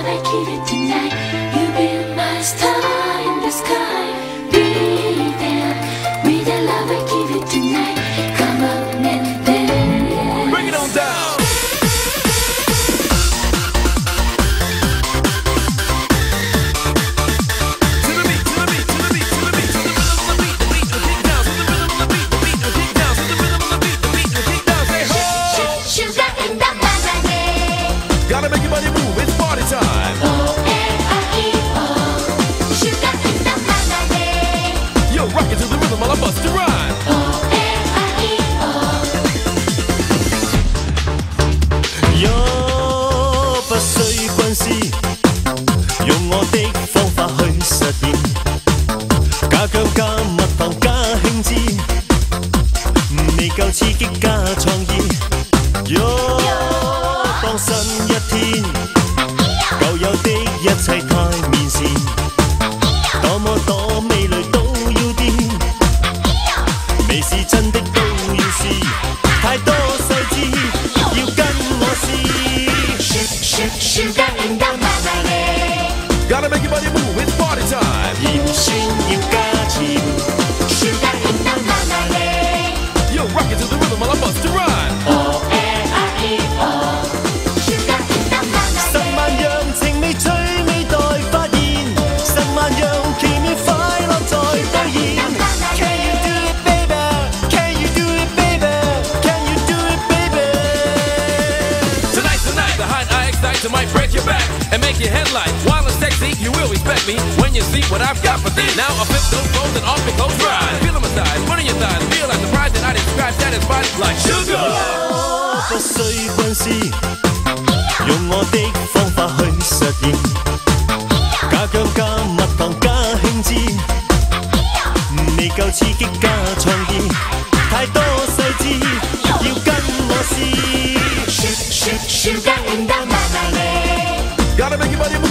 love I give you tonight. You be my star in the sky. Be there with the love I give you tonight. Come on and dance. Bring it on down. Gotta make your body move, it's party time. O-N-I-E-O. Sugar in the manane. Yo, rock it to the rhythm while I bust a rhyme. O-N-I-E-O. 若不需軍師，用我的方法去實現，加薑加蜜糖加興致，未夠刺激加創意。若當新一天，舊有的一切太面善，多麼多美女都要掂，未是真的都要試，太多細節要跟我試。 Sugar in the manane. Gotta make your body move, it's party time. 鹽酸要加甜， Sugar in the manane. Yo, rock it to the rhythm while I bust a rhyme. O-N-I-E-O. Sugar in the 十 manane. 萬樣情味趣味待發現，十萬樣奇妙快樂在兌現。Can you do it, baby? Can you do it, baby? Can you do it, baby? Tonight's the night, the height I excite, I might break your back and make your head light. While it's sexy, you will respect me when you see what I've got for thee. Now I flip those clothes and off your clothes ride. Feel on my thighs, one on your thighs, feel like the prize that I describe, satisfied like sugar. 不需軍師，用我的方法去實現，加薑加蜜糖加興致，未夠刺激加創意，太多細節要跟我試。 Sugar in the manane. Gotta make your body move.